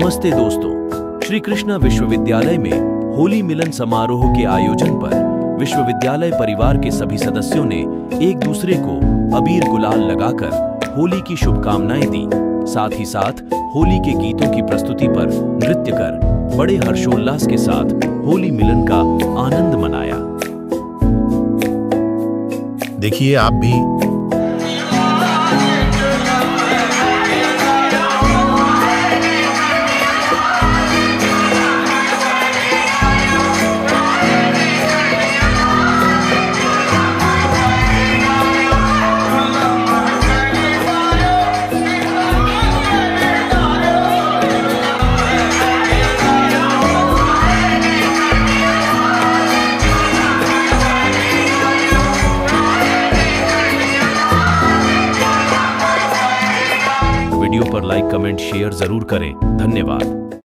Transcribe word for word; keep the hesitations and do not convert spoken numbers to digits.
नमस्ते दोस्तों, श्री कृष्णा विश्वविद्यालय में होली मिलन समारोह के आयोजन पर विश्वविद्यालय परिवार के सभी सदस्यों ने एक दूसरे को अबीर गुलाल लगाकर होली की शुभकामनाएं दी। साथ ही साथ होली के गीतों की प्रस्तुति पर नृत्य कर बड़े हर्षोल्लास के साथ होली मिलन का आनंद मनाया। देखिए आप भी वीडियो पर लाइक, कमेंट, शेयर जरूर करें। धन्यवाद।